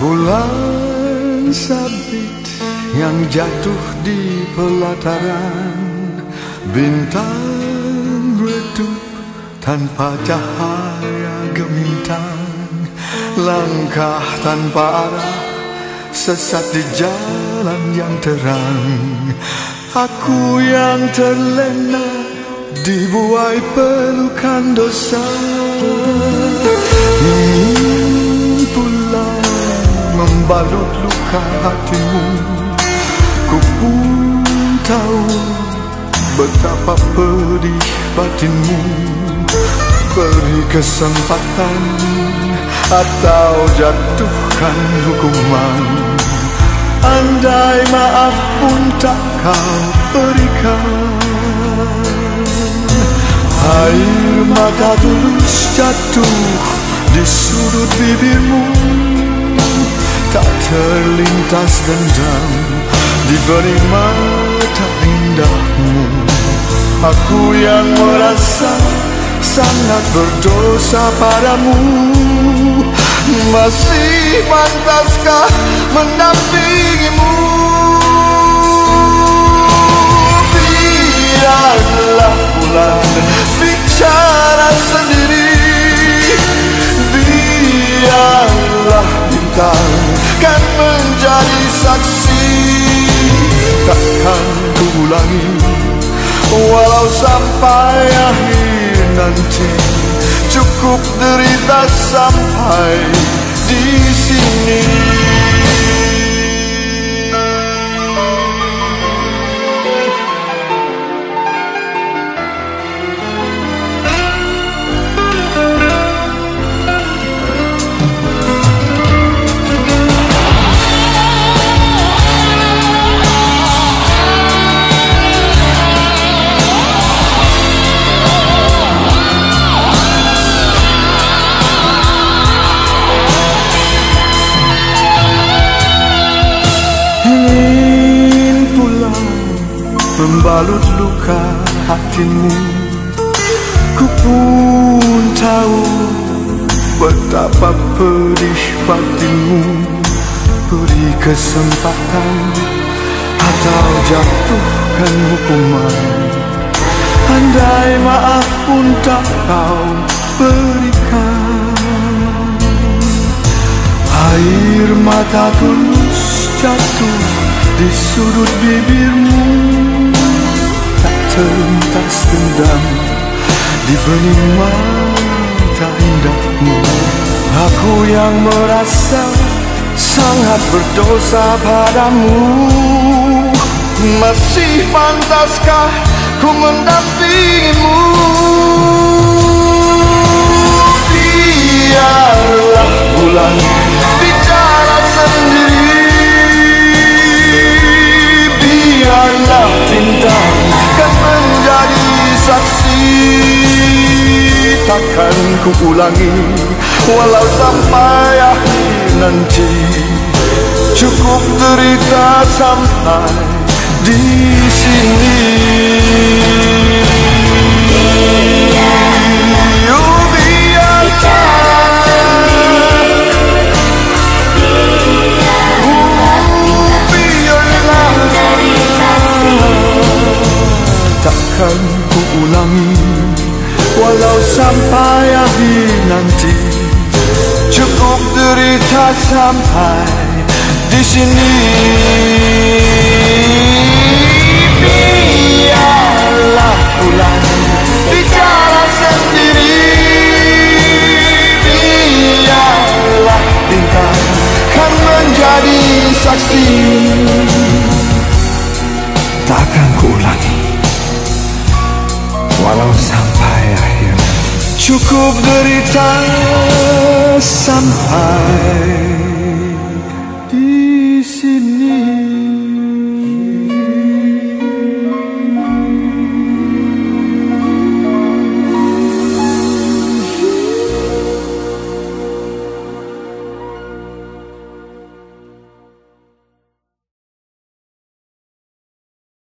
Bulan sabit yang jatuh di pelataran, bintang redup tanpa cahaya gemintang, langkah tanpa arah, sesat di jalan yang terang. Aku yang terlena dibuai pelukan dosa, ingin pulang membalut luka hatimu. Ku pun tahu betapa pedih batinmu. Beri kesempatan atau jatuhkan hukuman. Andai maaf pun tak kau berikan, air mata tulus jatuh di sudut bibirmu. Tak terlintas dendam di bening mata indahmu. Aku yang merasa sangat berdosa padamu. Masih pantaskah mendampingimu? Biarlah bulan bicara sendiri, biarlah bintang kan menjadi saksi. Takkan ku ulangi walau sampai akhir nanti. Cukup derita sampai di sini. Membalut luka hatimu. Ku pun tahu betapa pedih batinmu. Beri kesempatan atau jatuhkan hukuman. Andai maaf pun tak kau berikan, air mata tulus jatuh di sudut bibirmu. Terlintas dendam di bening mata indahmu. Aku yang merasa sangat berdosa padamu. Masih pantaskah ku mendampingimu? Biarlah bulan bicara sendiri, biarlah bintang kan menjadi saksi. Takkan ku ulangi walau sampai akhir nanti. Cukup derita sampai di sini. Takkan ku ulangi walau sampai akhir nanti. Cukup derita sampai di sini. Biarlah bulan bicara sendiri, biarlah bintang kan menjadi saksi. Takkan ku ulangi walau sampai akhir. Cukup derita sampai